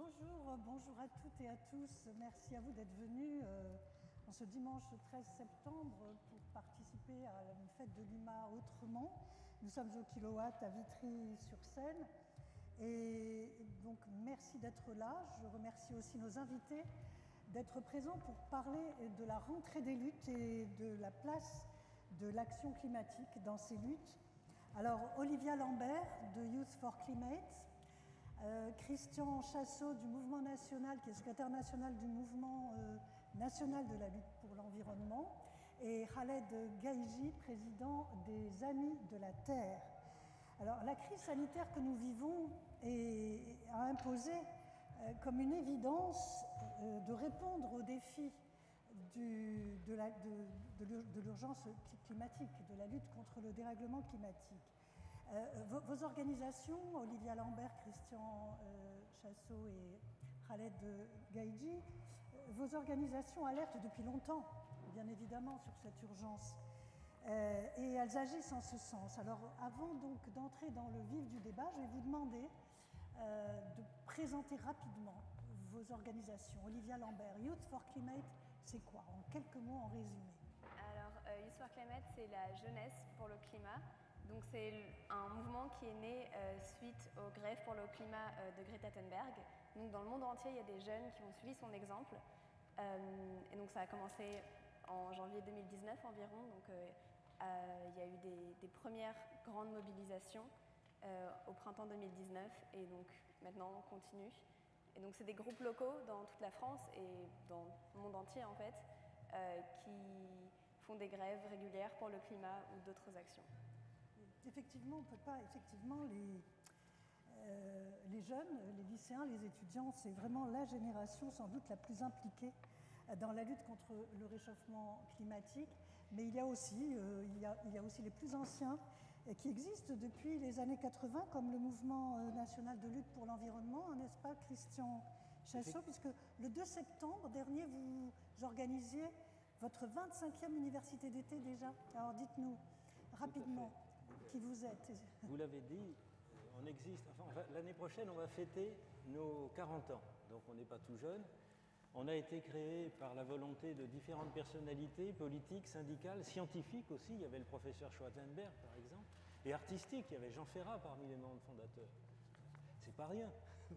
Bonjour à toutes et à tous. Merci à vous d'être venus en ce dimanche 13 septembre pour participer à une fête de l'UMA autrement. Nous sommes au Kilowatt à Vitry-sur-Seine. Et donc merci d'être là. Je remercie aussi nos invités d'être présents pour parler de la rentrée des luttes et de la place de l'action climatique dans ces luttes. Alors Olivia Lambert de Youth for Climate, Christian Chassot du Mouvement National, qui est secrétaire national du Mouvement National de la lutte pour l'environnement, et Khaled Gaïji, président des Amis de la Terre. Alors la crise sanitaire que nous vivons a imposé comme une évidence de répondre aux défis de l'urgence climatique, de la lutte contre le dérèglement climatique. Vos organisations, Olivia Lambert, Christian Chassot et Khaled Gaïji, vos organisations alertent depuis longtemps, bien évidemment, sur cette urgence. Et elles agissent en ce sens. Alors, avant donc d'entrer dans le vif du débat, je vais vous demander de présenter rapidement vos organisations. Olivia Lambert, Youth for Climate, c'est quoi? En quelques mots, en résumé. Alors, Youth for Climate, c'est la jeunesse pour le climat. Donc c'est un mouvement qui est né suite aux grèves pour le climat de Greta Thunberg. Donc dans le monde entier, il y a des jeunes qui ont suivi son exemple. Et donc ça a commencé en janvier 2019 environ. Donc il y a eu des premières grandes mobilisations au printemps 2019 et donc maintenant on continue. Et donc c'est des groupes locaux dans toute la France et dans le monde entier en fait qui font des grèves régulières pour le climat ou d'autres actions. Effectivement, on ne peut pas, les jeunes, les lycéens, les étudiants, c'est vraiment la génération sans doute la plus impliquée dans la lutte contre le réchauffement climatique. Mais il y a aussi les plus anciens qui existent depuis les années 80, comme le Mouvement national de lutte pour l'environnement, n'est-ce pas, Christian Chassot, puisque le 2 septembre dernier, vous organisiez votre 25e université d'été déjà. Alors dites-nous rapidement qui vous êtes. Vous l'avez dit, on existe. Enfin, l'année prochaine, on va fêter nos 40 ans. Donc on n'est pas tout jeune. On a été créé par la volonté de différentes personnalités politiques, syndicales, scientifiques aussi. Il y avait le professeur Schwarzenberg, par exemple, et artistiques. Il y avait Jean Ferrat parmi les membres fondateurs. C'est pas rien.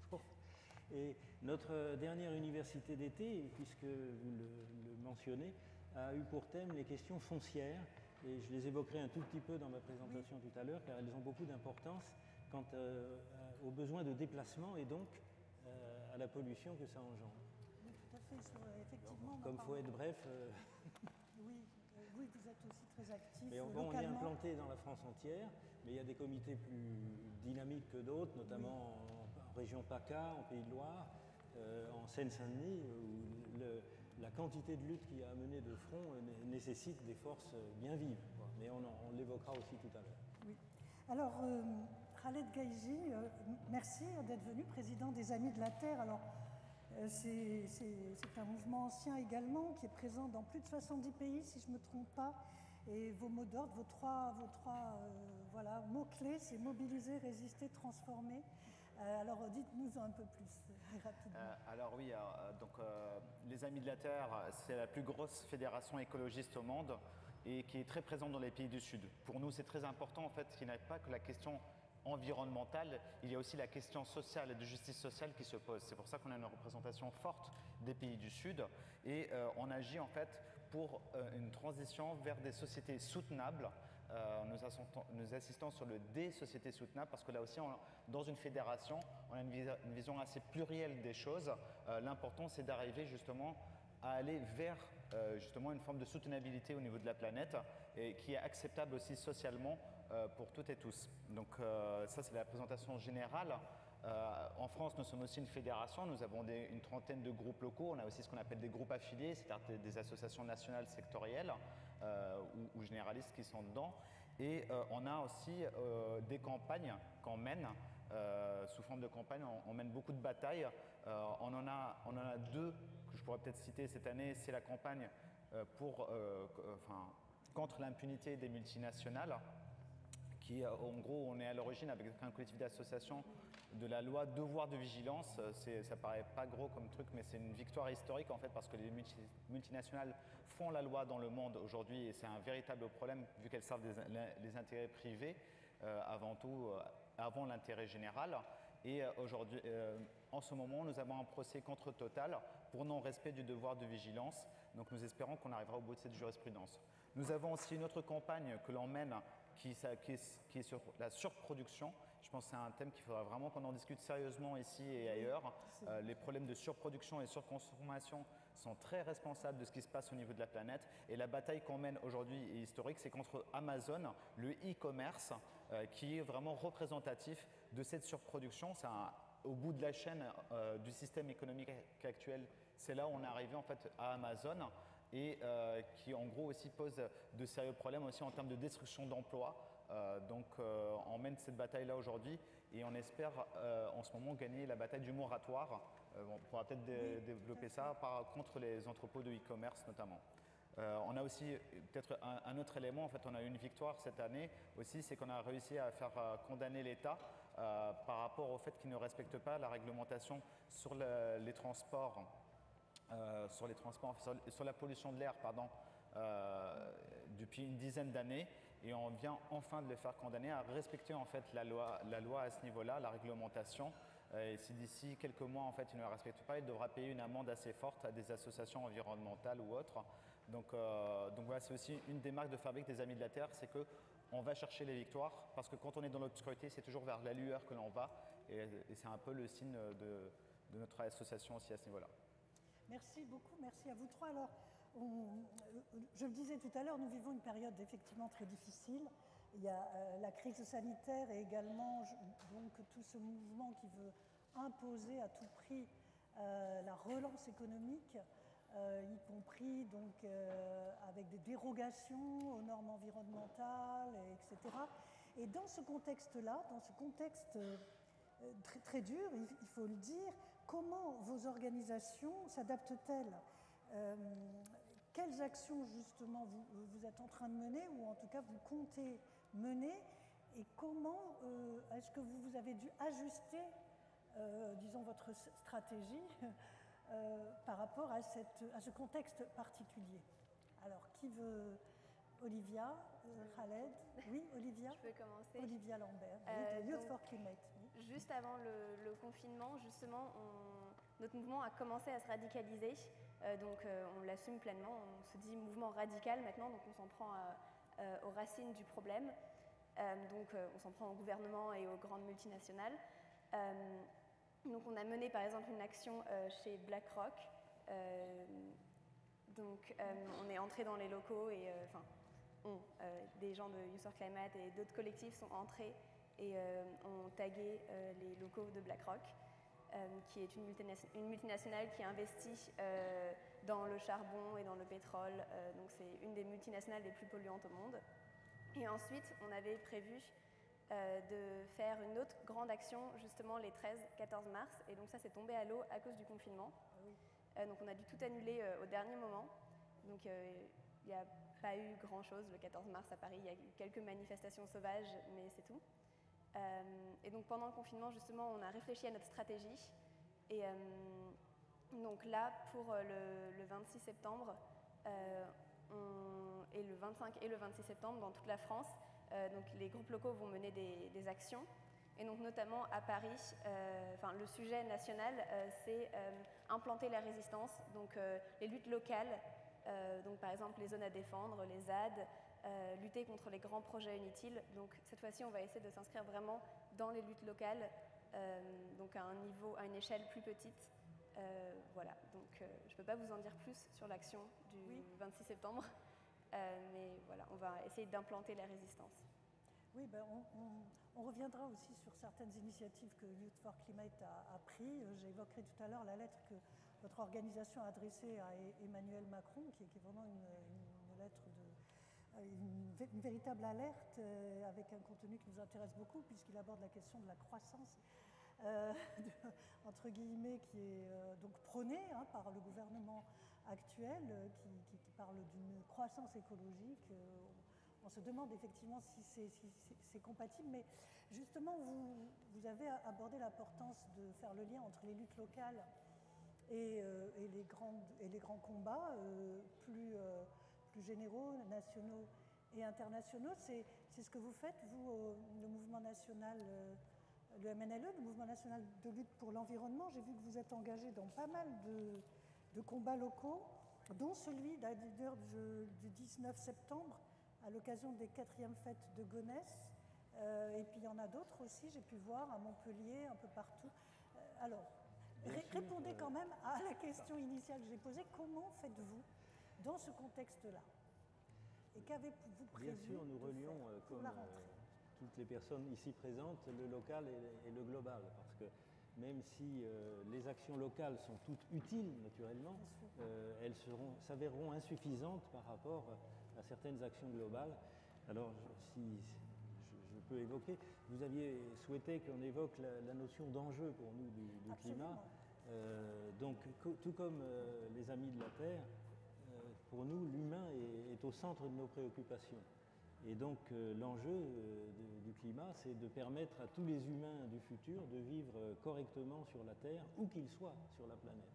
Et notre dernière université d'été, puisque vous le mentionnez, a eu pour thème les questions foncières. Et je les évoquerai un tout petit peu dans ma présentation tout à l'heure, car elles ont beaucoup d'importance quant aux besoins de déplacement et donc à la pollution que ça engendre. Oui, tout à fait. Effectivement, comme il faut être bref. Oui, vous êtes aussi très actif. Mais on est implanté dans la France entière, mais il y a des comités plus dynamiques que d'autres, notamment en région PACA, en Pays de Loire, en Seine-Saint-Denis, où la quantité de lutte qu'il y a à mener de front nécessite des forces bien vives. Mais on l'évoquera aussi tout à l'heure. Oui. Alors, Khaled Gaïji, merci d'être venu, président des Amis de la Terre. Alors, c'est un mouvement ancien également, qui est présent dans plus de 70 pays, si je ne me trompe pas. Et vos mots d'ordre, vos trois mots-clés, c'est mobiliser, résister, transformer. Alors dites-nous un peu plus rapidement. Alors oui, les Amis de la Terre, c'est la plus grosse fédération écologiste au monde et qui est très présente dans les pays du Sud. Pour nous, c'est très important en fait qu'il n'y ait pas que la question environnementale, il y a aussi la question sociale et de justice sociale qui se pose. C'est pour ça qu'on a une représentation forte des pays du Sud et on agit en fait pour une transition vers des sociétés soutenables. Nous assistons sur le des sociétés soutenables parce que là aussi, dans une fédération, on a une vision assez plurielle des choses. L'important, c'est d'arriver justement à aller vers justement une forme de soutenabilité au niveau de la planète et qui est acceptable aussi socialement pour toutes et tous. Donc ça, c'est la présentation générale. En France, nous sommes aussi une fédération. Nous avons une trentaine de groupes locaux. On a aussi ce qu'on appelle des groupes affiliés, c'est-à-dire des associations nationales sectorielles ou généralistes qui sont dedans. Et on a aussi des campagnes qu'on mène. Sous forme de campagne, on mène beaucoup de batailles. On en a deux que je pourrais peut-être citer cette année. C'est la campagne contre l'impunité des multinationales, qui, en gros, on est à l'origine avec un collectif d'associations de la loi devoir de vigilance. Ça paraît pas gros comme truc, mais c'est une victoire historique en fait parce que les multinationales font la loi dans le monde aujourd'hui et c'est un véritable problème vu qu'elles servent les intérêts privés avant tout, avant l'intérêt général. Et aujourd'hui, en ce moment, nous avons un procès contre Total pour non-respect du devoir de vigilance. Donc nous espérons qu'on arrivera au bout de cette jurisprudence. Nous avons aussi une autre campagne que l'on mène qui est sur la surproduction. Je pense que c'est un thème qu'il faudra vraiment qu'on en discute sérieusement ici et ailleurs. Les problèmes de surproduction et surconsommation sont très responsables de ce qui se passe au niveau de la planète. Et la bataille qu'on mène aujourd'hui est historique, c'est contre Amazon, le e-commerce, qui est vraiment représentatif de cette surproduction. C'est au bout de la chaîne du système économique actuel, c'est là où on est arrivé en fait à Amazon et qui en gros aussi pose de sérieux problèmes aussi en termes de destruction d'emplois. Donc on mène cette bataille-là aujourd'hui et on espère en ce moment gagner la bataille du moratoire. On pourra peut-être développer ça contre les entrepôts de e-commerce notamment. On a aussi peut-être un autre élément, en fait on a eu une victoire cette année aussi, c'est qu'on a réussi à faire condamner l'État par rapport au fait qu'il ne respecte pas la réglementation sur les transports, sur la pollution de l'air, pardon, depuis une dizaine d'années. Et on vient enfin de le faire condamner à respecter en fait la loi à ce niveau-là, la réglementation. Et si d'ici quelques mois en fait il ne la respecte pas, il devra payer une amende assez forte à des associations environnementales ou autres. Donc voilà, c'est aussi une des marques de fabrique des Amis de la Terre, c'est qu'on va chercher les victoires parce que quand on est dans l'obscurité, c'est toujours vers la lueur que l'on va. Et c'est un peu le signe de notre association aussi à ce niveau-là. Merci beaucoup, merci à vous trois. Alors, je le disais tout à l'heure, nous vivons une période effectivement très difficile. Il y a la crise sanitaire et également donc, tout ce mouvement qui veut imposer à tout prix la relance économique, y compris donc, avec des dérogations aux normes environnementales, etc. Et dans ce contexte-là, dans ce contexte très, très dur, il faut le dire, comment vos organisations s'adaptent-elles quelles actions justement vous êtes en train de mener ou en tout cas vous comptez mener et comment est-ce que vous avez dû ajuster disons votre stratégie par rapport à ce contexte particulier. Alors qui veut Olivia, Khaled? Oui, Olivia. Je peux commencer. Olivia Lambert, de Youth for Climate. Oui. Juste avant le confinement, justement, notre mouvement a commencé à se radicaliser. Donc on l'assume pleinement, on se dit mouvement radical maintenant, donc on s'en prend aux racines du problème. Donc on s'en prend au gouvernement et aux grandes multinationales. Donc on a mené par exemple une action chez BlackRock. Donc on est entré dans les locaux et des gens de Youth for Climate et d'autres collectifs sont entrés et ont tagué les locaux de BlackRock. Qui est une multinationale qui investit dans le charbon et dans le pétrole. Donc c'est une des multinationales les plus polluantes au monde. Et ensuite, on avait prévu de faire une autre grande action justement les 13-14 mars. Et donc ça, c'est tombé à l'eau à cause du confinement. Donc on a dû tout annuler au dernier moment. Donc il n'y a pas eu grand-chose le 14 mars à Paris. Il y a eu quelques manifestations sauvages, mais c'est tout. Et donc pendant le confinement, justement, on a réfléchi à notre stratégie. Et donc là, pour le 26 septembre, et le 25 et le 26 septembre, dans toute la France, donc les groupes locaux vont mener des actions. Et donc notamment à Paris, le sujet national, c'est implanter la résistance, donc les luttes locales, donc par exemple les zones à défendre, les ZAD, lutter contre les grands projets inutiles. Donc cette fois-ci, on va essayer de s'inscrire vraiment dans les luttes locales, donc à une échelle plus petite. Voilà, donc je ne peux pas vous en dire plus sur l'action du 26 septembre, mais voilà, on va essayer d'implanter la résistance. Oui, ben on reviendra aussi sur certaines initiatives que Youth for Climate a prises. J'évoquerai tout à l'heure la lettre que votre organisation a adressée à Emmanuel Macron, qui est vraiment une lettre une véritable alerte avec un contenu qui nous intéresse beaucoup puisqu'il aborde la question de la croissance entre guillemets qui est donc prônée par le gouvernement actuel qui parle d'une croissance écologique. on se demande effectivement si c'est compatible, mais justement, vous avez abordé l'importance de faire le lien entre les luttes locales et les grands combats plus généraux, nationaux et internationaux. C'est ce que vous faites, vous, le mouvement national, le MNLE, le mouvement national de lutte pour l'environnement. J'ai vu que vous êtes engagé dans pas mal de combats locaux, dont celui d'ailleurs du 19 septembre, à l'occasion des 4e fêtes de Gonesse. Et puis il y en a d'autres aussi, j'ai pu voir à Montpellier, un peu partout. Alors, répondez quand même à la question initiale que j'ai posée. Comment faites-vous dans ce contexte-là? Et qu'avez-vous prévu? Bien sûr, nous relions, comme toutes les personnes ici présentes, le local et le global, parce que même si les actions locales sont toutes utiles, naturellement, elles s'avéreront insuffisantes par rapport à certaines actions globales. Alors, si je peux évoquer, vous aviez souhaité qu'on évoque la notion d'enjeu pour nous du climat. Donc, tout comme les Amis de la Terre, pour nous, l'humain est au centre de nos préoccupations. Et donc, l'enjeu du climat, c'est de permettre à tous les humains du futur de vivre correctement sur la Terre, où qu'ils soient sur la planète.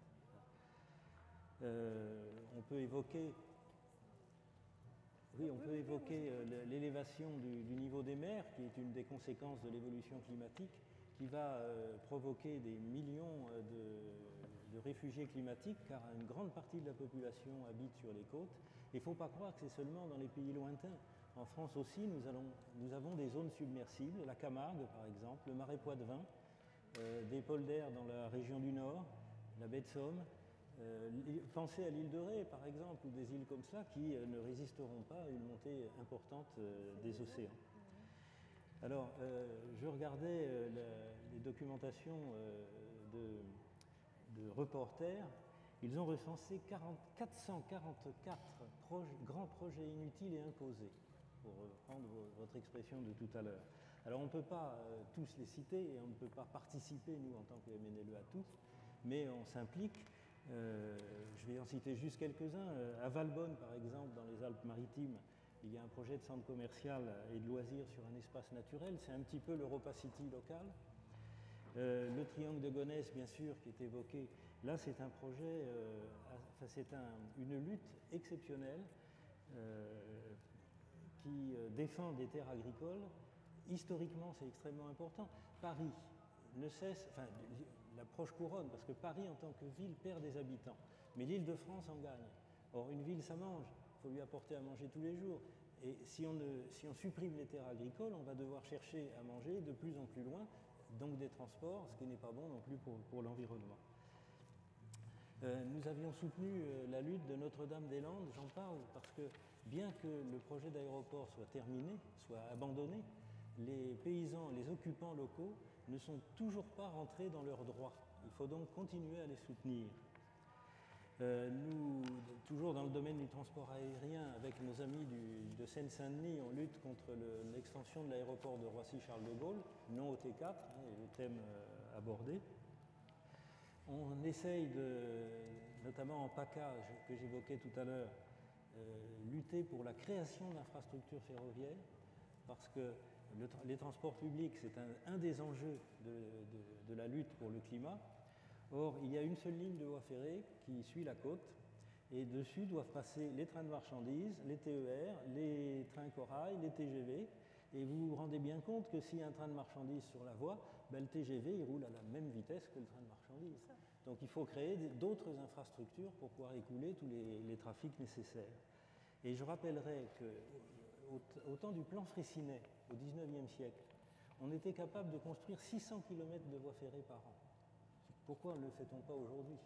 On peut évoquer l'élévation du niveau des mers, qui est une des conséquences de l'évolution climatique, qui va provoquer des millions de réfugiés climatiques, car une grande partie de la population habite sur les côtes. Il ne faut pas croire que c'est seulement dans les pays lointains. En France aussi, nous avons des zones submersibles, la Camargue par exemple, le Marais Poitevin, des polders dans la région du Nord, la baie de Somme. Pensez à l'île de Ré par exemple, ou des îles comme ça qui ne résisteront pas à une montée importante des océans. Alors, je regardais les documentations de reporters. Ils ont recensé 444 grands projets inutiles et imposés, pour reprendre votre expression de tout à l'heure. Alors on ne peut pas tous les citer et on ne peut pas participer, nous, en tant que MNLE, à tous, mais on s'implique. Je vais en citer juste quelques-uns. À Valbonne, par exemple, dans les Alpes-Maritimes, il y a un projet de centre commercial et de loisirs sur un espace naturel. C'est un petit peu l'Europa City local. Le triangle de Gonesse, bien sûr, qui est évoqué. Là, c'est un projet, une lutte exceptionnelle qui défend des terres agricoles. Historiquement, c'est extrêmement important. Paris ne cesse, la proche couronne, parce que Paris, en tant que ville, perd des habitants. Mais l'Île-de-France en gagne. Or, une ville, ça mange. Il faut lui apporter à manger tous les jours. Et si on supprime les terres agricoles, on va devoir chercher à manger de plus en plus loin, donc des transports, ce qui n'est pas bon non plus pour l'environnement. Nous avions soutenu la lutte de Notre-Dame-des-Landes, j'en parle parce que bien que le projet d'aéroport soit terminé, soit abandonné, les paysans, les occupants locaux ne sont toujours pas rentrés dans leurs droits. Il faut donc continuer à les soutenir. Nous, toujours dans le domaine du transport aérien, avec nos amis de Seine-Saint-Denis, on lutte contre l'extension de l'aéroport de Roissy-Charles de Gaulle, non au T4, le thème abordé. On essaye notamment en PACA, que j'évoquais tout à l'heure, lutter pour la création d'infrastructures ferroviaires, parce que les transports publics, c'est un des enjeux de la lutte pour le climat. Or, il y a une seule ligne de voie ferrée qui suit la côte, et dessus doivent passer les trains de marchandises, les TER, les trains corail, les TGV, et vous vous rendez bien compte que s'il y a un train de marchandises sur la voie, le TGV il roule à la même vitesse que le train de marchandises. Donc il faut créer d'autres infrastructures pour pouvoir écouler tous les trafics nécessaires. Et je rappellerai qu'au temps du plan Freycinet, au XIXe siècle, on était capable de construire 600 km de voies ferrées par an. Pourquoi ne le fait-on pas aujourd'hui?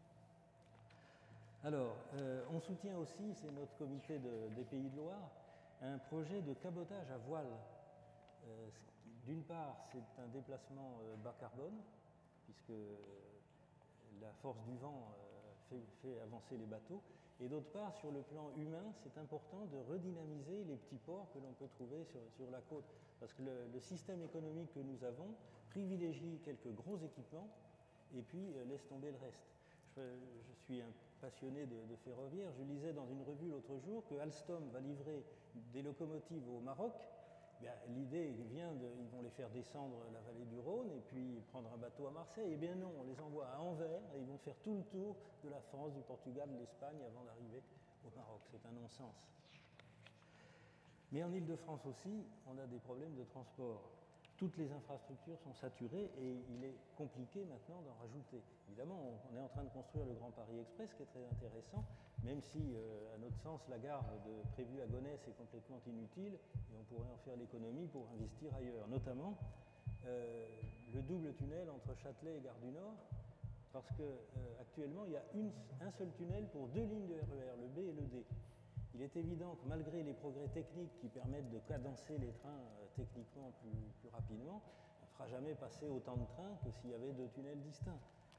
Alors, on soutient aussi, c'est notre comité des Pays de Loire, un projet de cabotage à voile. D'une part, c'est un déplacement bas carbone, puisque la force du vent fait avancer les bateaux. Et d'autre part, sur le plan humain, c'est important de redynamiser les petits ports que l'on peut trouver sur la côte. Parce que le système économique que nous avons privilégie quelques gros équipements et puis laisse tomber le reste. Je suis passionné de ferroviaire, je lisais dans une revue l'autre jour que Alstom va livrer des locomotives au Maroc. L'idée vient ils vont les faire descendre la vallée du Rhône et puis prendre un bateau à Marseille. Eh bien non, on les envoie à Anvers et ils vont faire tout le tour de la France, du Portugal, de l'Espagne avant d'arriver au Maroc. C'est un non-sens. Mais en Île-de-France aussi, on a des problèmes de transport. Toutes les infrastructures sont saturées et il est compliqué maintenant d'en rajouter. Évidemment, on est en train de construire le Grand Paris Express, qui est très intéressant, même si, à notre sens, la gare prévue à Gonesse est complètement inutile et on pourrait en faire l'économie pour investir ailleurs. Notamment, le double tunnel entre Châtelet et Gare du Nord, parce qu'actuellement, il y a un seul tunnel pour 2 lignes de RER, le B et le D. Il est évident que malgré les progrès techniques qui permettent de cadencer les trains techniquement plus rapidement, on ne fera jamais passer autant de trains que s'il y avait 2 tunnels distincts.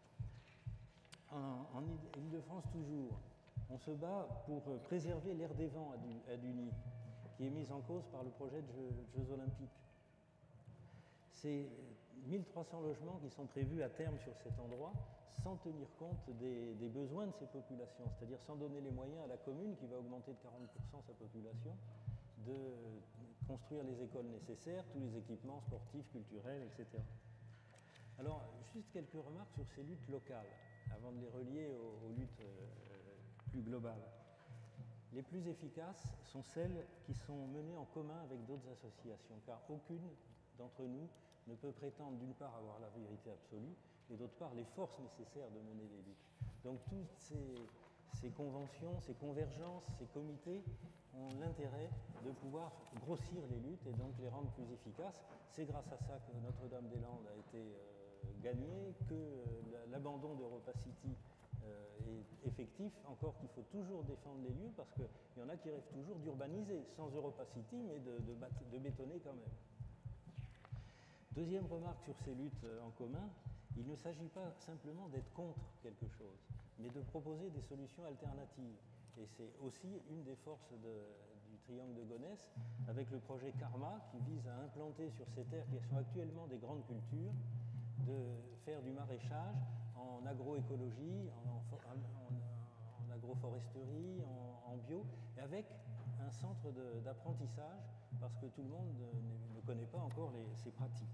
En Île-de-France toujours, on se bat pour préserver l'aire des vents à Duny, qui est mise en cause par le projet de Jeux Olympiques. C'est 1300 logements qui sont prévus à terme sur cet endroit, sans tenir compte des besoins de ces populations, c'est-à-dire sans donner les moyens à la commune, qui va augmenter de 40% sa population, de construire les écoles nécessaires, tous les équipements sportifs, culturels, etc. Alors, juste quelques remarques sur ces luttes locales, avant de les relier aux luttes plus globales. Les plus efficaces sont celles qui sont menées en commun avec d'autres associations, car aucune d'entre nous ne peut prétendre d'une part avoir la vérité absolue, et d'autre part les forces nécessaires de mener les luttes. Donc toutes ces conventions, ces convergences, ces comités ont l'intérêt de pouvoir grossir les luttes et donc les rendre plus efficaces. C'est grâce à ça que Notre-Dame-des-Landes a été gagnée, que l'abandon d'Europa City est effectif, encore qu'il faut toujours défendre les lieux parce qu'il y en a qui rêvent toujours d'urbaniser, sans Europa City, mais de bétonner quand même. Deuxième remarque sur ces luttes en commun, il ne s'agit pas simplement d'être contre quelque chose, mais de proposer des solutions alternatives. Et c'est aussi une des forces du triangle de Gonesse, avec le projet Karma, qui vise à implanter sur ces terres qui sont actuellement des grandes cultures, de faire du maraîchage en agroécologie, en agroforesterie, en bio, et avec un centre d'apprentissage, parce que tout le monde ne connaît pas encore ces pratiques.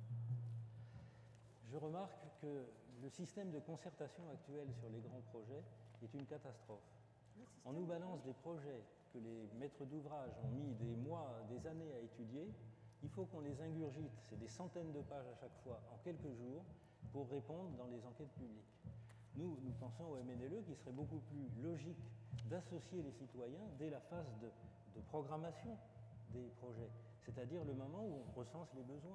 Je remarque que le système de concertation actuel sur les grands projets est une catastrophe. On nous balance des projets que les maîtres d'ouvrage ont mis des mois, des années à étudier. Il faut qu'on les ingurgite, c'est des centaines de pages à chaque fois, en quelques jours, pour répondre dans les enquêtes publiques. Nous pensons au MNLE qu'il serait beaucoup plus logique d'associer les citoyens dès la phase de programmation des projets, c'est-à-dire le moment où on recense les besoins.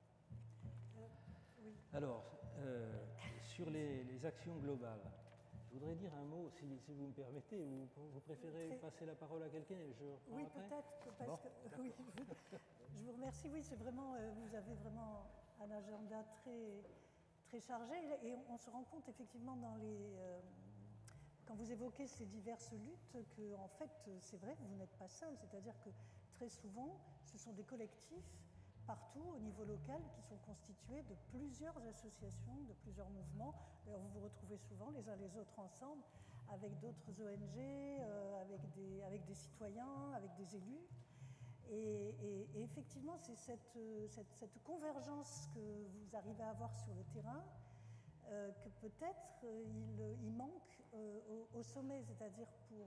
Oui. Alors, sur les actions globales, je voudrais dire un mot, si vous me permettez, ou vous préférez passer la parole à quelqu'un et je reprends Oui, après ? peut-être, parce que oui, je vous remercie. Oui, c'est vraiment, vous avez vraiment un agenda très chargé, et on se rend compte effectivement quand vous évoquez ces diverses luttes que, en fait, c'est vrai, vous n'êtes pas seul. C'est-à-dire que très souvent, ce sont des collectifs partout au niveau local qui sont constitués de plusieurs associations, de plusieurs mouvements. D'ailleurs, vous vous retrouvez souvent les uns les autres ensemble avec d'autres ONG, avec des citoyens, avec des élus. Et effectivement, c'est cette convergence que vous arrivez à avoir sur le terrain que peut-être il manque au sommet, c'est-à-dire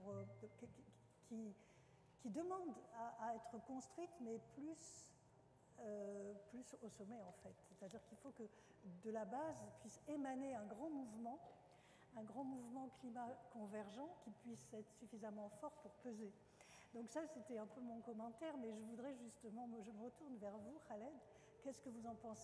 qui demande à être construite, mais plus au sommet en fait. C'est-à-dire qu'il faut que de la base puisse émaner un grand mouvement climat convergent qui puisse être suffisamment fort pour peser. Donc ça, c'était un peu mon commentaire, mais je voudrais justement, je me retourne vers vous, Khaled. Qu'est-ce que vous en pensez ?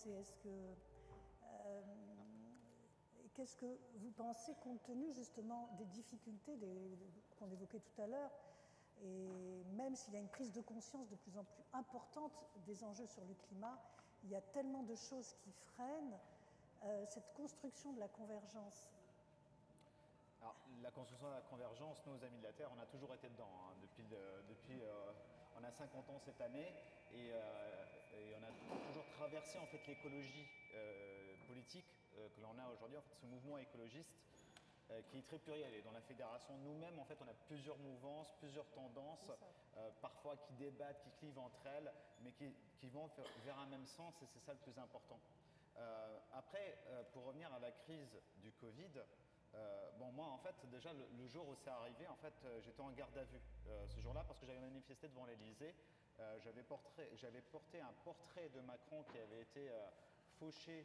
Qu'est-ce que vous pensez, compte tenu justement des difficultés qu'on évoquait tout à l'heure, et même s'il y a une prise de conscience de plus en plus importante des enjeux sur le climat, il y a tellement de choses qui freinent cette construction de la convergence. Alors, la construction de la convergence, nous, aux Amis de la Terre, on a toujours été dedans. Hein, on a 50 ans cette année et on a toujours traversé en fait l'écologie politique que l'on a aujourd'hui. En fait, ce mouvement écologiste qui est très pluriel. Et dans la fédération, nous-mêmes, en fait, on a plusieurs mouvances, plusieurs tendances, parfois qui débattent, qui clivent entre elles, mais qui vont vers un même sens, et c'est ça le plus important. Après, pour revenir à la crise du Covid, bon, moi, en fait, déjà, le jour où c'est arrivé, en fait, j'étais en garde à vue ce jour-là parce que j'avais manifesté devant l'Élysée. J'avais porté un portrait de Macron qui avait été fauché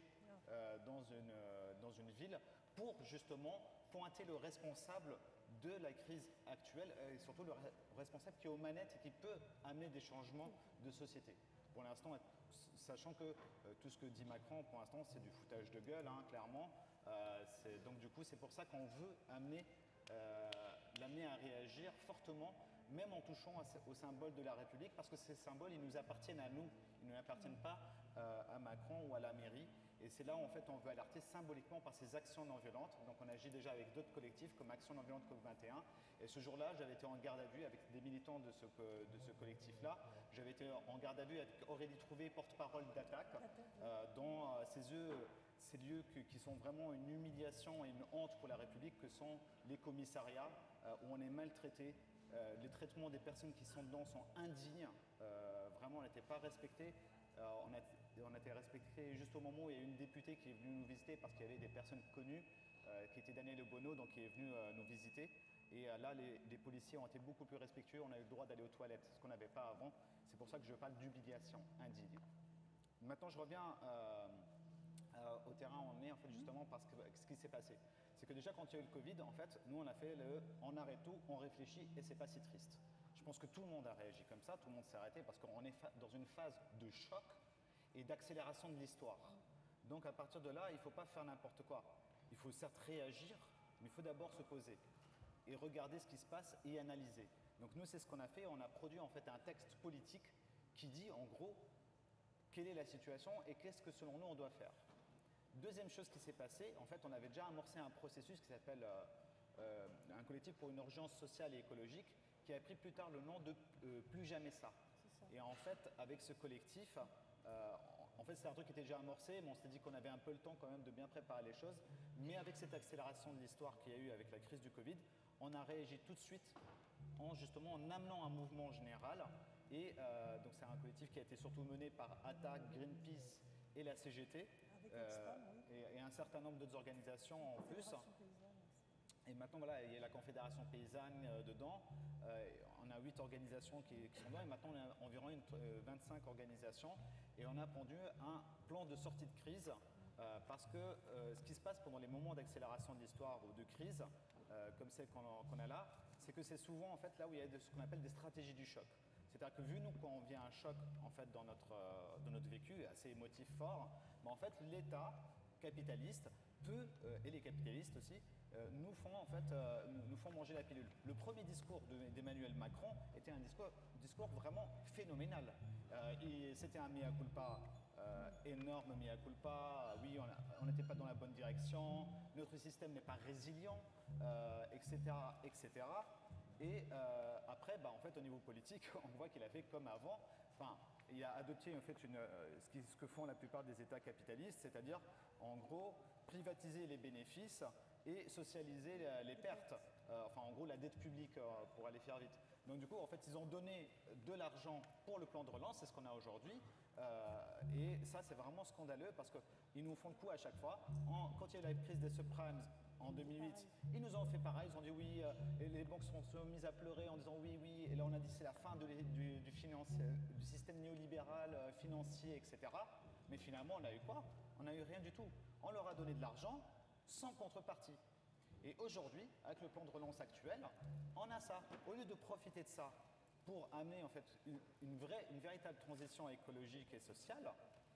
dans une ville pour justement pointer le responsable de la crise actuelle et surtout le responsable qui est aux manettes et qui peut amener des changements de société. Pour l'instant, sachant que tout ce que dit Macron, pour l'instant, c'est du foutage de gueule, hein, clairement. Donc du coup, c'est pour ça qu'on veut l'amener à réagir fortement, même en touchant aux symboles de la République, parce que ces symboles, ils nous appartiennent à nous, ils ne appartiennent pas à Macron ou à la mairie. Et c'est là où en fait on veut alerter symboliquement par ces actions non violentes. Donc on agit déjà avec d'autres collectifs comme Action non violente COP21. Et ce jour-là, j'avais été en garde à vue avec des militants de ce collectif-là. J'avais été en garde à vue avec Aurélie Trouvé, porte-parole d'Attaque, dans ces lieux qui sont vraiment une humiliation et une honte pour la République, que sont les commissariats où on est maltraité. Les traitements des personnes qui sont dedans sont indignes. Vraiment, on n'était pas respectés. On a été respectés juste au moment où il y a une députée qui est venue nous visiter parce qu'il y avait des personnes connues, qui était Daniel Obono, donc qui est venu nous visiter. Et là, les policiers ont été beaucoup plus respectueux. On a eu le droit d'aller aux toilettes, ce qu'on n'avait pas avant. C'est pour ça que je parle d'humiliation indigne. Maintenant, je reviens au terrain où on est, en fait, justement, parce que ce qui s'est passé. C'est que déjà, quand il y a eu le Covid, en fait, nous, on a fait on arrête tout, on réfléchit, et c'est pas si triste. Je pense que tout le monde a réagi comme ça, tout le monde s'est arrêté, parce qu'on est dans une phase de choc et d'accélération de l'histoire. Donc, à partir de là, il ne faut pas faire n'importe quoi. Il faut certes réagir, mais il faut d'abord se poser et regarder ce qui se passe et analyser. Donc, nous, c'est ce qu'on a fait. On a produit, en fait, un texte politique qui dit, en gros, quelle est la situation et qu'est-ce que, selon nous, on doit faire. Deuxième chose qui s'est passée, en fait, on avait déjà amorcé un processus qui s'appelle un collectif pour une urgence sociale et écologique, qui a pris plus tard le nom de Plus jamais ça. Et en fait, avec ce collectif, en fait, c'était un truc qui était déjà amorcé, mais on s'est dit qu'on avait un peu le temps quand même de bien préparer les choses. Mais avec cette accélération de l'histoire qu'il y a eu avec la crise du Covid, on a réagi tout de suite justement en amenant un mouvement général. Et donc, c'est un collectif qui a été surtout mené par Attaque, Greenpeace et la CGT. Et un certain nombre d'autres organisations en plus. Et maintenant, voilà, il y a la Confédération paysanne dedans. On a 8 organisations qui sont dedans. Et maintenant, on a environ 25 organisations. Et on a pondu un plan de sortie de crise. Parce que ce qui se passe pendant les moments d'accélération de l'histoire ou de crise, comme celle qu'on a là, c'est que c'est souvent en fait, là où il y a ce qu'on appelle des stratégies du choc. C'est-à-dire que vu nous, quand on vient un choc en fait, dans notre vécu, assez émotif fort, en fait, l'État capitaliste peut, et les capitalistes aussi, nous font manger la pilule. Le premier discours d'Emmanuel Macron était un discours vraiment phénoménal. C'était un mea culpa, énorme mea culpa, oui, on n'était pas dans la bonne direction, notre système n'est pas résilient, etc., etc. Et après, en fait, au niveau politique, on voit qu'il a fait comme avant. Enfin, il a adopté en fait ce que font la plupart des États capitalistes, c'est-à-dire, en gros, privatiser les bénéfices et socialiser les pertes. Enfin, en gros, la dette publique, pour aller faire vite. Donc, du coup, en fait, ils ont donné de l'argent pour le plan de relance, c'est ce qu'on a aujourd'hui. Et ça, c'est vraiment scandaleux parce qu'ils nous font le coup à chaque fois. Quand il y a eu la crise des subprimes, en 2008, ils nous ont fait pareil, ils ont dit oui, et les banques se sont mises à pleurer en disant oui, oui, et là on a dit c'est la fin du système néolibéral financier, etc. Mais finalement, on a eu quoi? On n'a eu rien du tout. On leur a donné de l'argent sans contrepartie. Et aujourd'hui, avec le plan de relance actuel, on a ça. Au lieu de profiter de ça pour amener en fait une véritable transition écologique et sociale,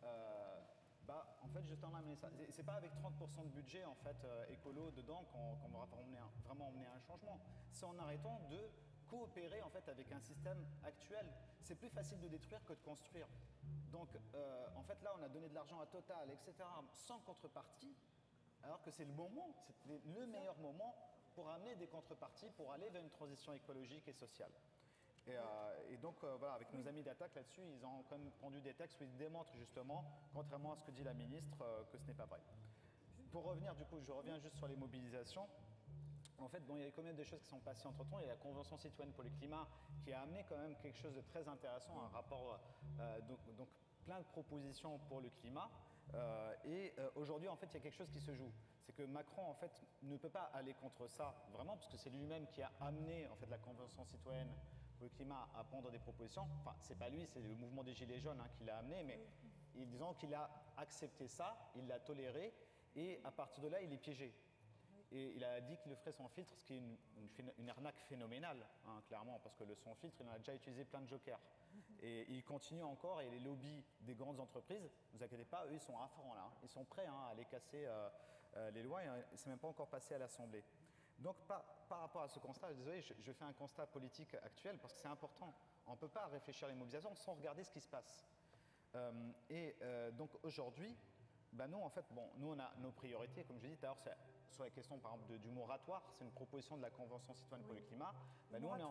en fait, juste en amener ça. C'est pas avec 30% de budget en fait écolo dedans qu'on va vraiment emmener un changement. C'est en arrêtant de coopérer en fait avec un système actuel. C'est plus facile de détruire que de construire. Donc, en fait, là, on a donné de l'argent à Total, etc., sans contrepartie, alors que c'est le moment, c'est le meilleur moment pour amener des contreparties, pour aller vers une transition écologique et sociale. Et donc, voilà, avec nos amis d'Attaque là-dessus, ils ont quand même pondu des textes où ils démontrent justement, contrairement à ce que dit la ministre, que ce n'est pas vrai. Pour revenir, du coup, je reviens juste sur les mobilisations. En fait, bon, il y a quand même des choses qui sont passées entre-temps. Il y a la Convention citoyenne pour le climat qui a amené quand même quelque chose de très intéressant, un rapport, donc plein de propositions pour le climat. Aujourd'hui, en fait, il y a quelque chose qui se joue. C'est que Macron, en fait, ne peut pas aller contre ça, vraiment, parce que c'est lui-même qui a amené, en fait, la Convention citoyenne pour le climat à prendre des propositions. Enfin, c'est pas lui, c'est le mouvement des Gilets jaunes qui l'a amené, mais disons qu'il a accepté ça, il l'a toléré, et à partir de là, il est piégé. Et il a dit qu'il le ferait sans filtre, ce qui est une arnaque phénoménale, clairement, parce que le sans filtre, il en a déjà utilisé plein de jokers. Et il continue encore, et les lobbies des grandes entreprises, ne vous inquiétez pas, eux, ils sont à fond là. Ils sont prêts à aller casser les lois, et c'est même pas encore passé à l'Assemblée. Donc, par rapport à ce constat, désolé, je fais un constat politique actuel, parce que c'est important. On ne peut pas réfléchir à l'immobilisation sans regarder ce qui se passe. Donc, aujourd'hui, nous, en fait, nous, on a nos priorités, comme je dis tout à l'heure, sur la question, par exemple, du moratoire, c'est une proposition de la Convention citoyenne pour le climat. Nous, on est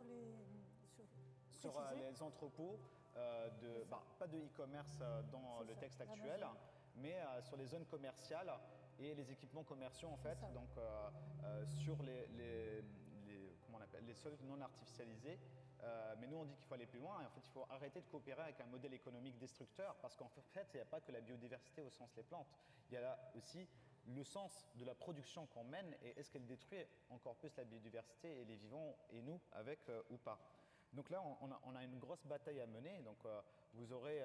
sur les entrepôts, pas de e-commerce dans le texte actuel, mais sur les zones commerciales et les équipements commerciaux, en fait, donc sur les sols non artificialisés. Mais nous, on dit qu'il faut aller plus loin et en fait, il faut arrêter de coopérer avec un modèle économique destructeur parce qu'en fait, il n'y a pas que la biodiversité au sens des plantes. Il y a là aussi le sens de la production qu'on mène et est-ce qu'elle détruit encore plus la biodiversité et les vivants et nous avec ou pas. Donc là, on a une grosse bataille à mener. Donc vous aurez,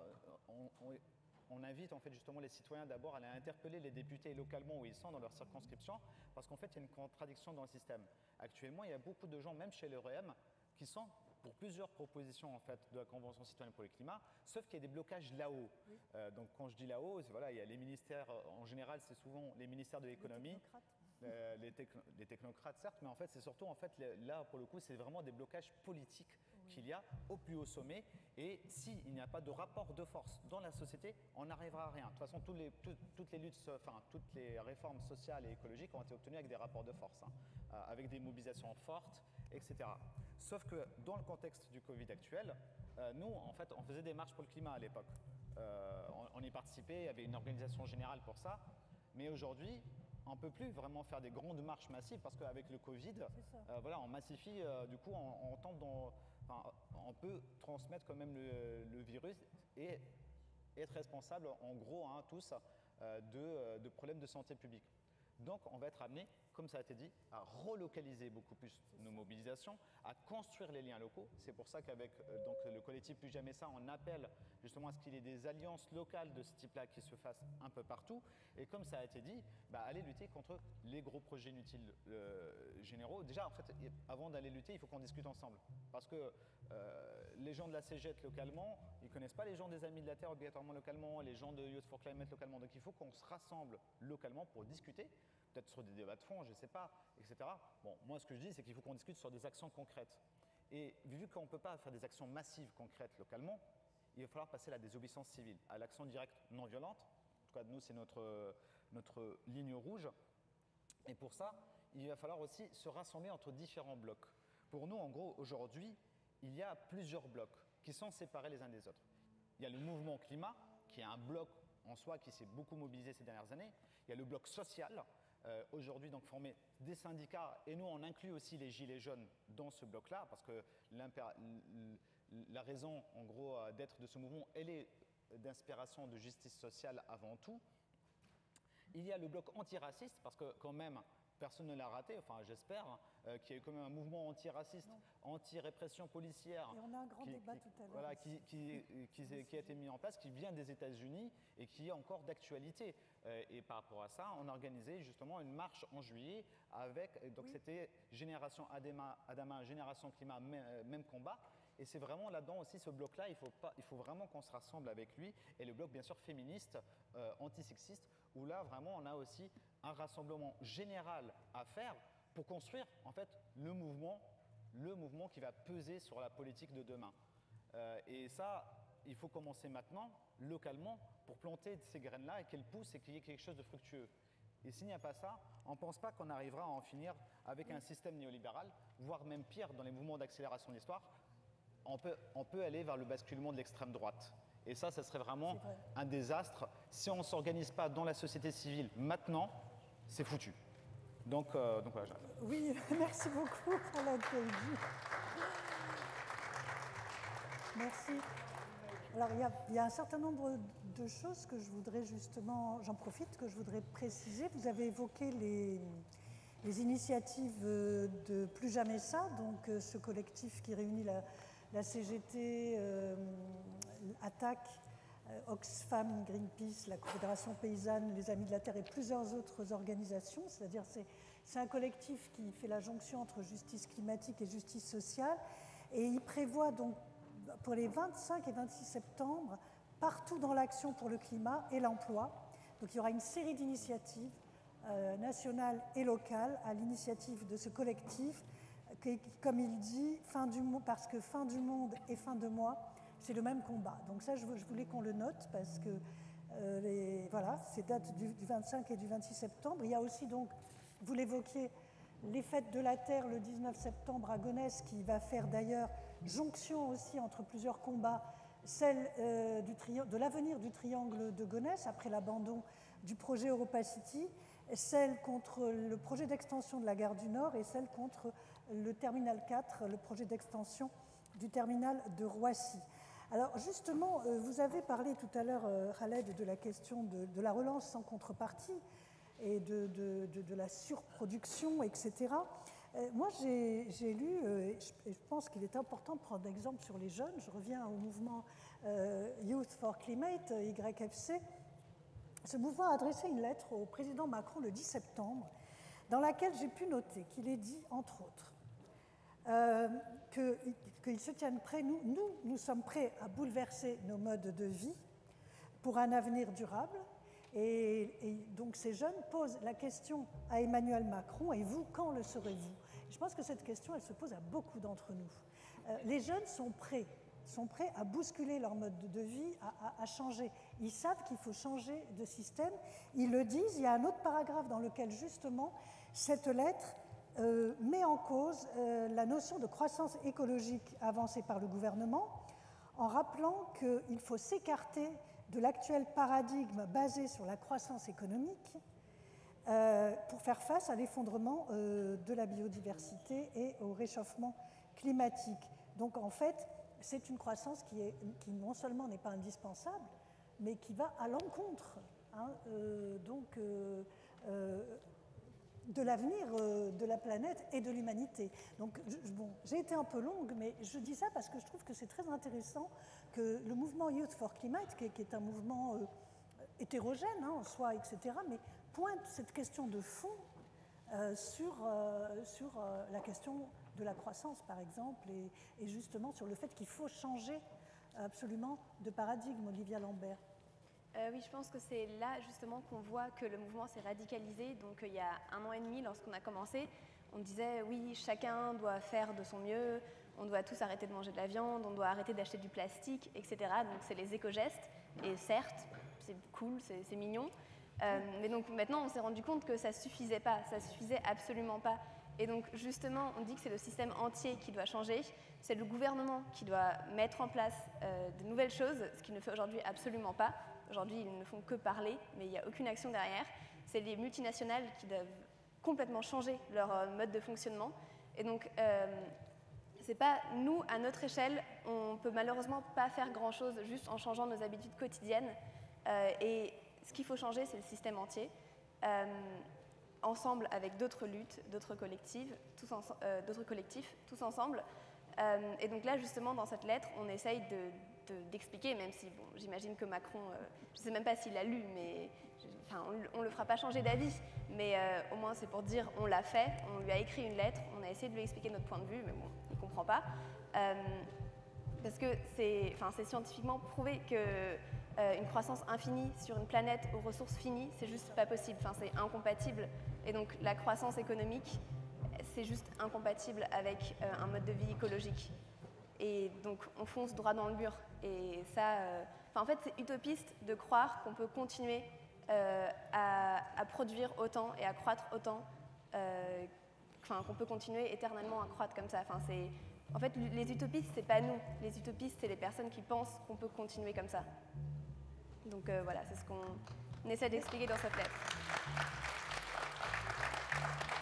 on invite en fait justement les citoyens d'abord à aller interpeller les députés localement où ils sont dans leur circonscription parce qu'en fait, il y a une contradiction dans le système. Actuellement, il y a beaucoup de gens, même chez l'EREM, qui sont pour plusieurs propositions en fait, de la Convention citoyenne pour le climat, sauf qu'il y a des blocages là-haut. Oui. Donc quand je dis là-haut, voilà, il y a les ministères, en général c'est souvent les ministères de l'économie, les technocrates certes, mais en fait c'est surtout en fait, là pour le coup c'est vraiment des blocages politiques qu'il y a au plus haut sommet et s'il n'y a pas de rapport de force dans la société, on n'arrivera à rien. De toute façon, toutes les réformes sociales et écologiques ont été obtenues avec des rapports de force, avec des mobilisations fortes, etc. Sauf que dans le contexte du Covid actuel, nous, en fait, on faisait des marches pour le climat à l'époque. On y participait, il y avait une organisation générale pour ça. Mais aujourd'hui, on ne peut plus vraiment faire des grandes marches massives parce qu'avec le Covid, voilà, on massifie, du coup, on tombe dans... on peut transmettre quand même le virus et être responsable, en gros, tous, de problèmes de santé publique. Donc, on va être amené, comme ça a été dit, à relocaliser beaucoup plus nos mobilisations, à construire les liens locaux. C'est pour ça qu'avec le collectif Plus Jamais Ça, on appelle justement à ce qu'il y ait des alliances locales de ce type-là qui se fassent un peu partout. Et comme ça a été dit, aller lutter contre les gros projets inutiles généraux. Déjà, en fait, avant d'aller lutter, il faut qu'on discute ensemble. Parce que les gens de la CGT localement, ils ne connaissent pas les gens des Amis de la Terre obligatoirement localement, les gens de Youth for Climate localement. Donc il faut qu'on se rassemble localement pour discuter. Peut-être sur des débats de fond, je ne sais pas, etc. Bon, moi, ce que je dis, c'est qu'il faut qu'on discute sur des actions concrètes. Et vu qu'on ne peut pas faire des actions massives concrètes localement, il va falloir passer à la désobéissance civile, à l'action directe non violente. En tout cas, nous, c'est notre ligne rouge. Et pour ça, il va falloir aussi se rassembler entre différents blocs. Pour nous, en gros, aujourd'hui, il y a plusieurs blocs qui sont séparés les uns des autres. Il y a le mouvement climat, qui est un bloc en soi qui s'est beaucoup mobilisé ces dernières années. Il y a le bloc social, aujourd'hui donc formé des syndicats et nous on inclut aussi les gilets jaunes dans ce bloc-là parce que la raison en gros d'être de ce mouvement elle est d'inspiration de justice sociale avant tout. Il y a le bloc antiraciste parce que quand même personne ne l'a raté, enfin j'espère, qu'il y a eu quand même un mouvement antiraciste, anti-répression policière. Et on a un grand débat tout à l'heure. Voilà, qui a été mis en place, qui vient des États-Unis et qui est encore d'actualité. Et par rapport à ça, on a organisé justement une marche en juillet avec, donc c'était Génération Adama, Génération Climat, même combat. Et c'est vraiment là-dedans aussi, ce bloc-là, il faut vraiment qu'on se rassemble avec lui. Et le bloc, bien sûr, féministe, antisexiste, où là, vraiment, on a aussi un rassemblement général à faire pour construire, en fait, le mouvement qui va peser sur la politique de demain. Et ça, il faut commencer maintenant, localement, pour planter ces graines-là et qu'elles poussent et qu'il y ait quelque chose de fructueux. Et s'il n'y a pas ça, on ne pense pas qu'on arrivera à en finir avec un système néolibéral, voire même pire dans les mouvements d'accélération de l'histoire. On peut aller vers le basculement de l'extrême droite. Et ça serait vraiment un désastre. Si on ne s'organise pas dans la société civile maintenant, c'est foutu. Donc voilà. Oui, merci beaucoup pour l'accueil. Merci. Alors, il y a un certain nombre de choses que je voudrais justement, j'en profite, que je voudrais préciser. Vous avez évoqué les initiatives de Plus Jamais Ça, donc ce collectif qui réunit la CGT, Attaque, Oxfam, Greenpeace, la Confédération Paysanne, les Amis de la Terre et plusieurs autres organisations. C'est-à-dire c'est un collectif qui fait la jonction entre justice climatique et justice sociale. Et il prévoit donc pour les 25 et 26 septembre, partout dans l'action pour le climat et l'emploi. Donc il y aura une série d'initiatives nationales et locales à l'initiative de ce collectif qui, comme il dit, parce que fin du monde et fin de mois, c'est le même combat. Donc ça, je voulais qu'on le note parce que voilà, ces dates du 25 et du 26 septembre. Il y a aussi donc, vous l'évoquiez, les fêtes de la Terre le 19 septembre à Gonesse, qui va faire d'ailleurs jonction aussi entre plusieurs combats, celle de l'avenir du triangle de Gonesse après l'abandon du projet EuropaCity, celle contre le projet d'extension de la gare du Nord et celle contre le terminal 4, le projet d'extension du terminal de Roissy. Alors justement, vous avez parlé tout à l'heure, Khaled, de la question de la relance sans contrepartie et de la surproduction, etc. Moi, j'ai lu, et je pense qu'il est important de prendre l'exemple sur les jeunes. Je reviens au mouvement Youth for Climate, YFC. Ce mouvement a adressé une lettre au président Macron le 10 septembre, dans laquelle j'ai pu noter qu'il est dit, entre autres, qu'ils se tiennent prêts, nous sommes prêts à bouleverser nos modes de vie pour un avenir durable. Et donc ces jeunes posent la question à Emmanuel Macron, et vous, quand le serez-vous? Je pense que cette question, elle se pose à beaucoup d'entre nous. Les jeunes sont prêts à bousculer leur mode de vie, à changer. Ils savent qu'il faut changer de système. Ils le disent. Il y a un autre paragraphe dans lequel, justement, cette lettre met en cause la notion de croissance écologique avancée par le gouvernement, en rappelant qu'il faut s'écarter de l'actuel paradigme basé sur la croissance économique pour faire face à l'effondrement de la biodiversité et au réchauffement climatique. Donc en fait, c'est une croissance qui non seulement n'est pas indispensable, mais qui va à l'encontre de l'avenir de la planète et de l'humanité. Donc, j'ai été un peu longue, mais je dis ça parce que je trouve que c'est très intéressant que le mouvement Youth for Climate, qui est un mouvement hétérogène en soi, etc., mais pointe cette question de fond sur la question de la croissance, par exemple, et justement sur le fait qu'il faut changer absolument de paradigme, Olivia Lambert. Oui, je pense que c'est là justement qu'on voit que le mouvement s'est radicalisé. Donc il y a 1 an et demi, lorsqu'on a commencé, on disait oui, chacun doit faire de son mieux, on doit tous arrêter de manger de la viande, on doit arrêter d'acheter du plastique, etc. Donc c'est les éco-gestes, et certes, c'est cool, c'est mignon. Mais donc maintenant, on s'est rendu compte que ça ne suffisait pas, ça ne suffisait absolument pas. Et donc justement, on dit que c'est le système entier qui doit changer, c'est le gouvernement qui doit mettre en place de nouvelles choses, ce qu'il ne fait aujourd'hui absolument pas. Aujourd'hui, ils ne font que parler, mais il n'y a aucune action derrière. C'est les multinationales qui doivent complètement changer leur mode de fonctionnement. Et donc, c'est pas nous, à notre échelle, on peut malheureusement pas faire grand-chose juste en changeant nos habitudes quotidiennes. Et ce qu'il faut changer, c'est le système entier. Ensemble avec d'autres luttes, d'autres collectifs, tous ensemble. Et donc là, justement, dans cette lettre, on essaye d'expliquer, même si bon, j'imagine que Macron, je ne sais même pas s'il l'a lu, mais on ne le fera pas changer d'avis, mais au moins c'est pour dire on l'a fait, on lui a écrit une lettre, on a essayé de lui expliquer notre point de vue, mais bon, il ne comprend pas. Parce que c'est scientifiquement prouvé qu'une croissance infinie sur une planète aux ressources finies, c'est juste pas possible, c'est incompatible. Et donc la croissance économique, c'est juste incompatible avec un mode de vie écologique. Et donc on fonce droit dans le mur. Et ça, en fait, c'est utopiste de croire qu'on peut continuer à produire autant et à croître autant, qu'on peut continuer éternellement à croître comme ça. En fait, les utopistes, c'est pas nous. Les utopistes, c'est les personnes qui pensent qu'on peut continuer comme ça. Donc voilà, c'est ce qu'on essaie d'expliquer dans cette lettre.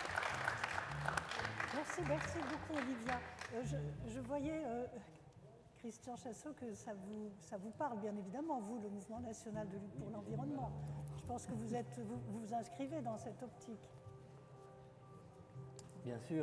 merci beaucoup Olivia. Je voyais, Christian Chassot, que ça vous parle bien évidemment, vous, le Mouvement national de lutte pour l'environnement. Je pense que vous vous inscrivez dans cette optique. Bien sûr,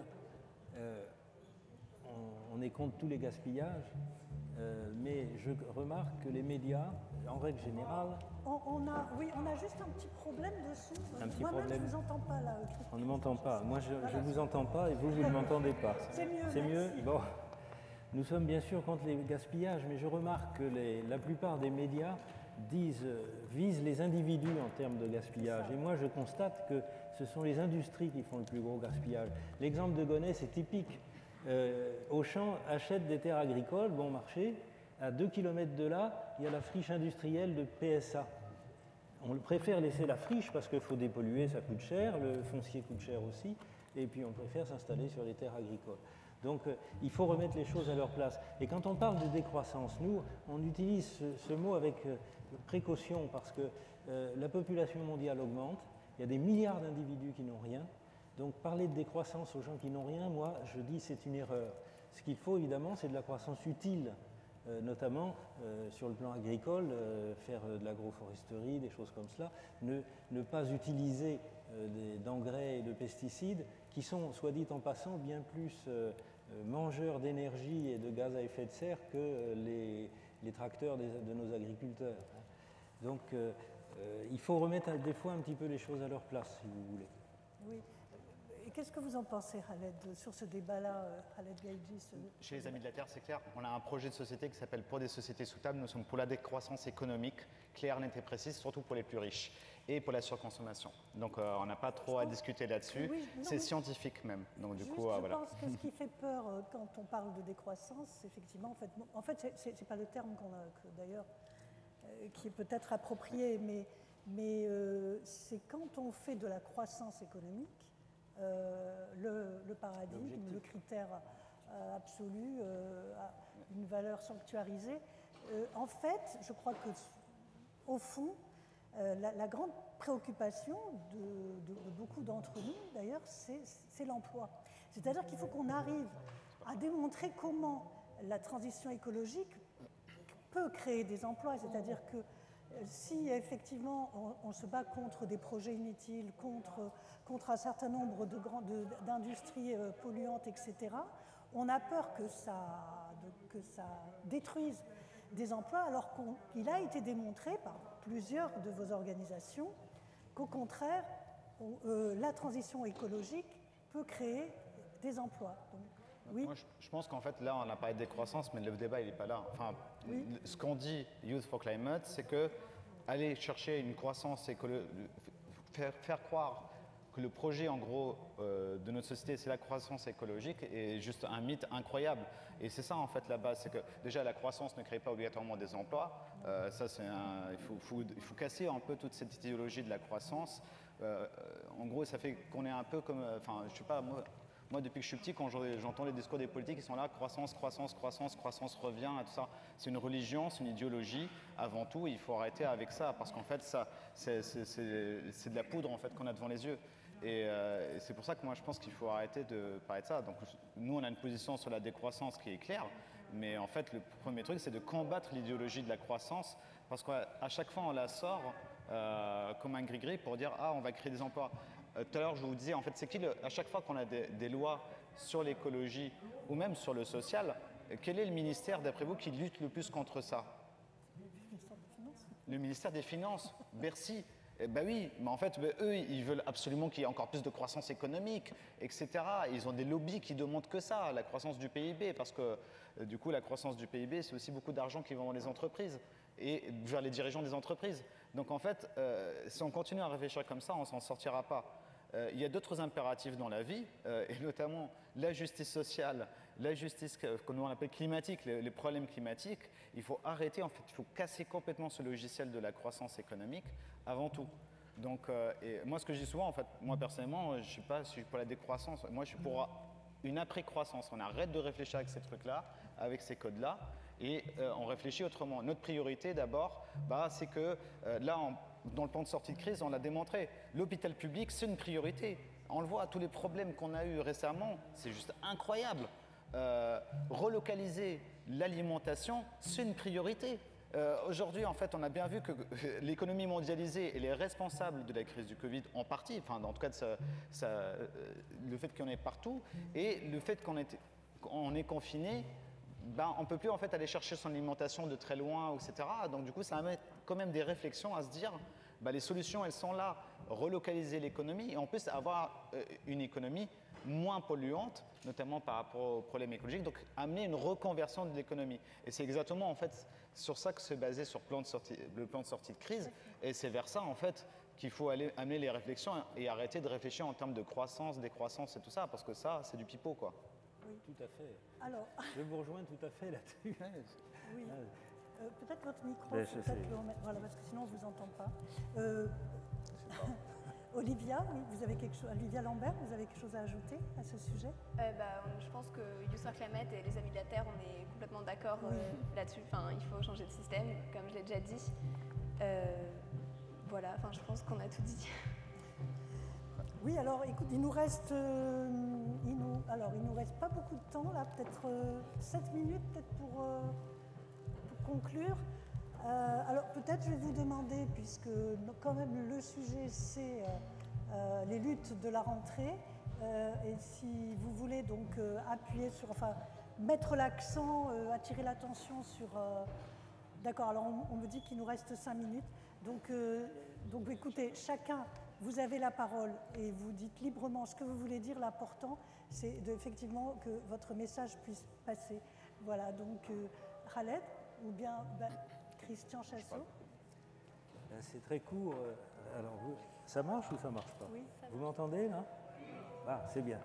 on est contre tous les gaspillages, mais je remarque que les médias, en règle générale... On a juste un petit problème de son. Moi-même, je ne vous entends pas là, Christian. On ne m'entend pas. Moi, je ne vous entends pas et vous ne m'entendez pas. C'est mieux. C'est mieux. Bon. Nous sommes bien sûr contre les gaspillages, mais je remarque que la plupart des médias visent les individus en termes de gaspillage. Et moi, je constate que ce sont les industries qui font le plus gros gaspillage. L'exemple de Gonesse est typique. Auchan achète des terres agricoles, bon marché. À 2 km de là, il y a la friche industrielle de PSA. On préfère laisser la friche parce qu'il faut dépolluer, ça coûte cher, le foncier coûte cher aussi, et puis on préfère s'installer sur les terres agricoles. Donc il faut remettre les choses à leur place. Et quand on parle de décroissance, nous, on utilise ce mot avec précaution parce que la population mondiale augmente, il y a des milliards d'individus qui n'ont rien. Donc parler de décroissance aux gens qui n'ont rien, moi, je dis c'est une erreur. Ce qu'il faut évidemment, c'est de la croissance utile. Notamment sur le plan agricole, faire de l'agroforesterie, des choses comme cela, ne pas utiliser d'engrais et de pesticides qui sont, soit dit en passant, bien plus mangeurs d'énergie et de gaz à effet de serre que les tracteurs de nos agriculteurs. Donc il faut remettre des fois un petit peu les choses à leur place, si vous voulez. Oui. Et qu'est-ce que vous en pensez, Khaled, sur ce débat-là, Khaled Gaïdji? Chez les Amis de la Terre, c'est clair. On a un projet de société qui s'appelle Pour des sociétés soutenables. Nous sommes pour la décroissance économique, claire, nette et précise, surtout pour les plus riches, et pour la surconsommation. Donc on n'a pas trop à discuter là-dessus. Oui, c'est scientifique même. Donc du coup, je pense que ce qui fait peur quand on parle de décroissance, effectivement, en fait c'est pas le terme d'ailleurs qui est peut-être approprié, mais c'est quand on fait de la croissance économique. Le paradigme, le critère absolu, une valeur sanctuarisée. En fait, je crois que, au fond, la grande préoccupation de beaucoup d'entre nous, d'ailleurs, c'est l'emploi. C'est-à-dire qu'il faut qu'on arrive à démontrer comment la transition écologique peut créer des emplois. C'est-à-dire que si effectivement on se bat contre des projets inutiles, contre un certain nombre d'industries polluantes, etc., on a peur que ça détruise des emplois, alors qu'il a été démontré par plusieurs de vos organisations qu'au contraire, la transition écologique peut créer des emplois. Donc, oui. Moi, je pense qu'en fait, là, on a parlé de décroissance, mais le débat, il n'est pas là. Enfin, oui. Ce qu'on dit, Youth for Climate, c'est que aller chercher une croissance écologique, faire croire que le projet, en gros, de notre société, c'est la croissance écologique, est juste un mythe incroyable. Et c'est ça, en fait, la base. C'est que, déjà, la croissance ne crée pas obligatoirement des emplois. Ça, il faut casser un peu toute cette idéologie de la croissance. En gros, ça fait qu'on est un peu comme... Enfin, je sais pas, moi, depuis que je suis petit, quand j'entends les discours des politiques, ils sont là, croissance revient, tout ça. C'est une religion, c'est une idéologie. Avant tout, il faut arrêter avec ça, parce qu'en fait, ça, c'est de la poudre en fait, qu'on a devant les yeux. Et c'est pour ça que moi, je pense qu'il faut arrêter de parler de ça. Donc, nous, on a une position sur la décroissance qui est claire, mais en fait, le premier truc, c'est de combattre l'idéologie de la croissance, parce qu'à chaque fois, on la sort comme un gris-gris pour dire « Ah, on va créer des emplois ». Tout à l'heure, je vous disais, en fait, c'est à chaque fois qu'on a des lois sur l'écologie ou même sur le social, quel est le ministère, d'après vous, qui lutte le plus contre ça? Le ministère des Finances, Bercy. Ben oui, mais en fait, eux, ils veulent absolument qu'il y ait encore plus de croissance économique, etc. Ils ont des lobbies qui demandent que ça, la croissance du PIB, parce que du coup, la croissance du PIB, c'est aussi beaucoup d'argent qui va dans les entreprises et vers les dirigeants des entreprises. Donc en fait, si on continue à réfléchir comme ça, on ne s'en sortira pas. Il y a d'autres impératifs dans la vie, et notamment la justice sociale, la justice que nous on appelle climatique, les problèmes climatiques. Il faut arrêter, en fait, il faut casser complètement ce logiciel de la croissance économique avant tout. Donc, et moi, ce que je dis souvent, en fait, moi personnellement, je ne suis pas pour la décroissance, moi je suis pour une après-croissance. On arrête de réfléchir avec ces trucs-là, avec ces codes-là, et on réfléchit autrement. Notre priorité d'abord, c'est que là, dans le plan de sortie de crise, on l'a démontré. L'hôpital public, c'est une priorité. On le voit, tous les problèmes qu'on a eus récemment, c'est juste incroyable. Relocaliser l'alimentation, c'est une priorité. Aujourd'hui, en fait, on a bien vu que l'économie mondialisée, elle est responsable de la crise du Covid en partie, enfin, en tout cas, le fait qu'il y en ait partout, et le fait qu'on est confiné, ben, on ne peut plus en fait aller chercher son alimentation de très loin, etc. Donc du coup, ça amène quand même des réflexions à se dire, ben, les solutions, elles sont là. Relocaliser l'économie et en plus avoir une économie moins polluante, notamment par rapport aux problèmes écologiques, donc amener une reconversion de l'économie. Et c'est exactement en fait sur ça que se basait sur le plan de sortie de crise, et c'est vers ça en fait qu'il faut amener les réflexions et arrêter de réfléchir en termes de croissance, décroissance et tout ça, parce que ça, c'est du pipeau, quoi. Oui. Tout à fait. Alors, Je vous rejoins tout à fait là-dessus. oui. Peut-être votre micro, Ben, voilà, parce que sinon on ne vous entend pas. Olivia, oui, vous avez quelque chose. Olivia Lambert, vous avez quelque chose à ajouter à ce sujet? Je pense que Youth for Climate et les Amis de la Terre, on est complètement d'accord là-dessus. Enfin, il faut changer de système, comme je l'ai déjà dit. Voilà, enfin, je pense qu'on a tout dit. Oui, alors écoute, il nous reste pas beaucoup de temps là, peut-être 7 minutes peut-être pour conclure. Alors peut-être je vais vous demander, puisque quand même le sujet c'est les luttes de la rentrée, et si vous voulez donc appuyer sur, enfin mettre l'accent, attirer l'attention sur... D'accord, alors on me dit qu'il nous reste 5 minutes, donc écoutez, chacun, vous avez la parole et vous dites librement ce que vous voulez dire. L'important c'est effectivement que votre message puisse passer. Voilà, donc Khaled ou bien... Christian Chassot. C'est très court. Alors, ça marche ou ça marche pas? Oui, vous m'entendez là? Ah, c'est bien.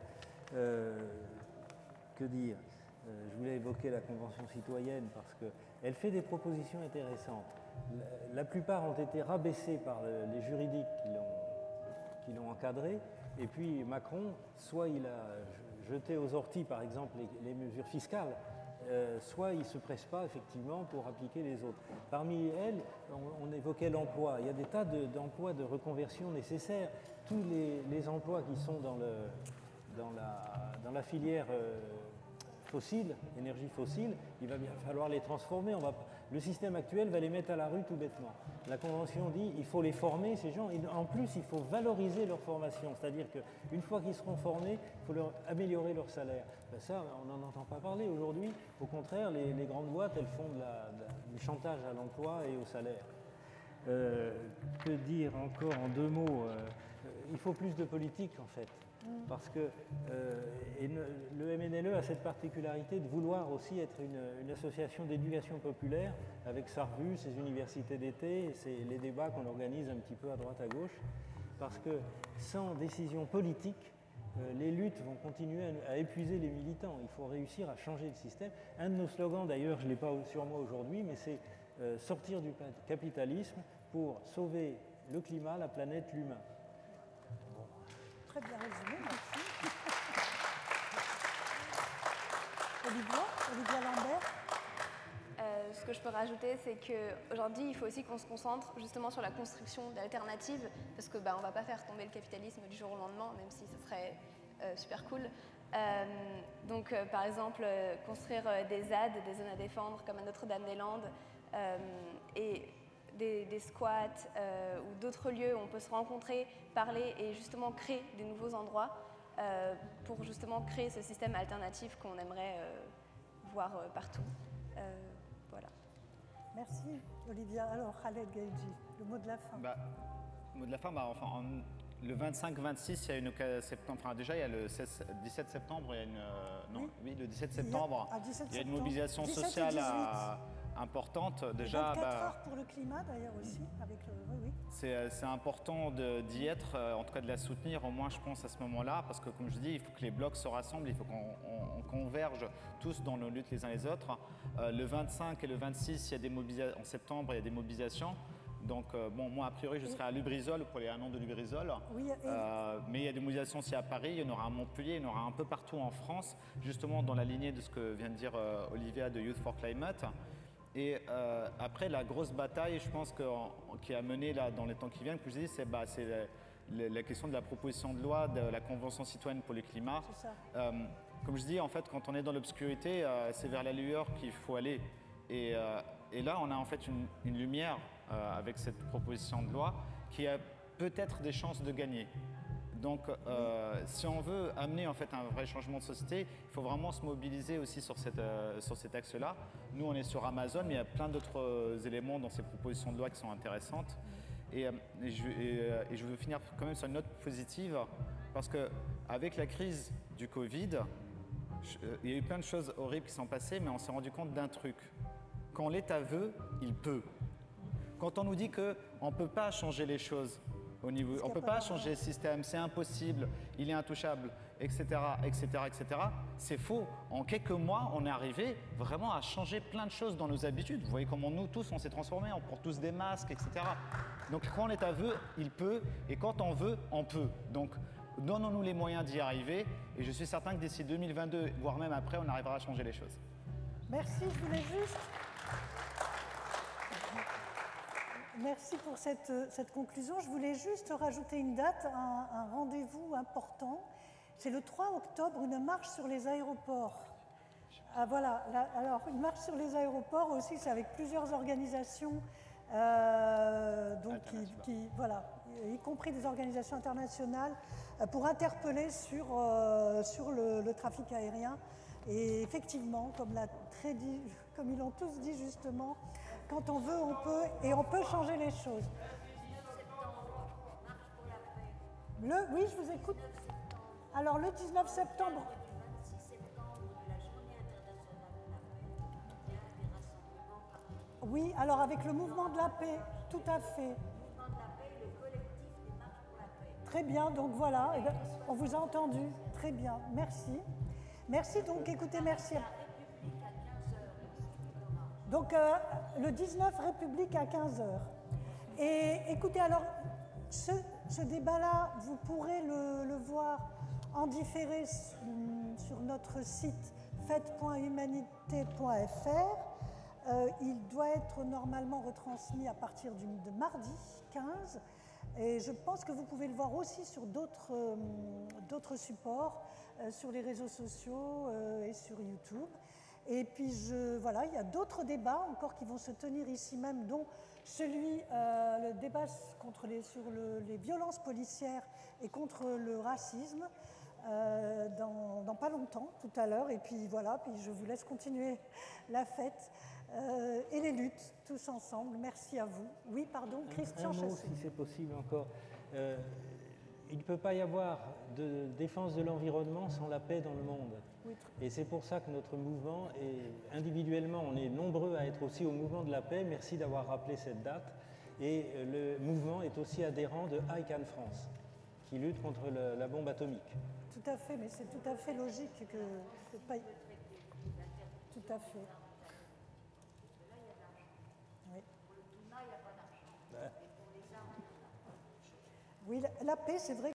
Que dire? Je voulais évoquer la Convention citoyenne parce qu'elle fait des propositions intéressantes. La plupart ont été rabaissées par les juridiques qui l'ont encadré. Et puis Macron, soit il a jeté aux orties, par exemple, les mesures fiscales, soit il ne se presse pas effectivement pour appliquer les autres. Parmi elles, on évoquait l'emploi. Il y a des tas d'emplois de reconversion nécessaires. Tous les emplois qui sont dans la filière fossile, énergie fossile, il va bien falloir les transformer. Le système actuel va les mettre à la rue tout bêtement. La Convention dit qu'il faut les former, ces gens. En plus, il faut valoriser leur formation. C'est-à-dire qu'une fois qu'ils seront formés, il faut améliorer leur salaire. Ben ça, on n'en entend pas parler aujourd'hui. Au contraire, les grandes boîtes, elles font du chantage à l'emploi et au salaire. Que dire encore en 2 mots? Il faut plus de politique, en fait. Parce que le MNLE a cette particularité de vouloir aussi être une association d'éducation populaire avec sa revue, ses universités d'été, les débats qu'on organise un petit peu à droite à gauche. Parce que sans décision politique, les luttes vont continuer à épuiser les militants. Il faut réussir à changer le système. Un de nos slogans, d'ailleurs, je ne l'ai pas sur moi aujourd'hui, mais c'est sortir du capitalisme pour sauver le climat, la planète, l'humain. Très bien résumé, merci. Olivia Lambert. Ce que je peux rajouter, c'est qu'aujourd'hui, il faut aussi qu'on se concentre justement sur la construction d'alternatives, parce qu'on ne va pas faire tomber le capitalisme du jour au lendemain, même si ce serait super cool. Par exemple, construire des ZAD, des zones à défendre, comme à Notre-Dame-des-Landes, et des squats ou d'autres lieux où on peut se rencontrer, parler et justement créer des nouveaux endroits pour justement créer ce système alternatif qu'on aimerait voir partout. Voilà. Merci Olivia. Alors Khaled Gaïdji, le mot de la fin. Le mot de la fin, le 25-26, il y a une septembre, enfin déjà il y a le 17 septembre, il y a le 17 septembre, il y a une mobilisation sociale importante. Déjà, 24 heures pour le climat d'ailleurs aussi. C'est important d'y être, en tout cas de la soutenir, au moins je pense à ce moment-là, parce que comme je dis, il faut que les blocs se rassemblent, il faut qu'on converge tous dans nos luttes les uns les autres. Le 25 et le 26, il y a en septembre, il y a des mobilisations. Donc, moi, a priori, je serai à Lubrizol pour les 1 an de Lubrizol. Oui, mais il y a des mobilisations aussi à Paris, il y en aura à Montpellier, il y en aura un peu partout en France, justement dans la lignée de ce que vient de dire Olivia de Youth for Climate. Et après, la grosse bataille, je pense, qui a mené là, dans les temps qui viennent, que je dis, c'est la question de la proposition de loi de la Convention citoyenne pour le climat. C'est ça. Comme je dis, en fait, quand on est dans l'obscurité, c'est vers la lueur qu'il faut aller. Et là, on a en fait une lumière avec cette proposition de loi qui a peut-être des chances de gagner. Donc, si on veut amener en fait un vrai changement de société, il faut vraiment se mobiliser aussi sur cet axe-là. Nous, on est sur Amazon, mais il y a plein d'autres éléments dans ces propositions de loi qui sont intéressantes. Et je veux finir quand même sur une note positive, parce qu'avec la crise du Covid, il y a eu plein de choses horribles qui sont passées, mais on s'est rendu compte d'un truc. Quand l'État veut, il peut. Quand on nous dit qu'on ne peut pas changer les choses, on ne peut pas changer le système, c'est impossible, il est intouchable, etc., etc., etc., c'est faux. En quelques mois, on est arrivé vraiment à changer plein de choses dans nos habitudes. Vous voyez comment nous tous, on s'est transformés, on porte tous des masques, etc. Donc quand l'État veut, il peut, et quand on veut, on peut. Donc donnons-nous les moyens d'y arriver, et je suis certain que d'ici 2022, voire même après, on arrivera à changer les choses. Merci, je voulais juste... Merci pour cette conclusion. Je voulais juste rajouter une date, un rendez-vous important. C'est le 3 octobre, une marche sur les aéroports. Ah, voilà, alors une marche sur les aéroports aussi, c'est avec plusieurs organisations, donc voilà, y compris des organisations internationales, pour interpeller sur le trafic aérien. Et effectivement, comme ils l'ont tous dit justement, quand on veut, on peut, et on peut changer les choses. Oui, je vous écoute. Alors, le 19 septembre. Oui, alors avec le mouvement de la paix, tout à fait. Très bien, donc voilà, on vous a entendu. Très bien, merci. Merci, donc écoutez, merci. Donc, le 19, République à 15h. Et écoutez, alors, ce débat-là, vous pourrez le voir en différé sur notre site fête.humanité.fr. Il doit être normalement retransmis à partir de mardi 15. Et je pense que vous pouvez le voir aussi sur d'autres supports, sur les réseaux sociaux et sur YouTube. Et puis, voilà, il y a d'autres débats encore qui vont se tenir ici même, dont le débat sur les violences policières et contre le racisme, dans pas longtemps, tout à l'heure. Et puis voilà, puis je vous laisse continuer la fête et les luttes, tous ensemble. Merci à vous. Oui, pardon, Christian Un mot, Chassé. si c'est possible encore. Il ne peut pas y avoir de défense de l'environnement sans la paix dans le monde. Oui, et c'est pour ça que notre mouvement, est individuellement, on est nombreux à être aussi au mouvement de la paix. Merci d'avoir rappelé cette date. Et le mouvement est aussi adhérent de ICAN France, qui lutte contre la bombe atomique. Tout à fait, mais c'est tout à fait logique que... Tout à fait. Oui. Oui, la paix, c'est vrai.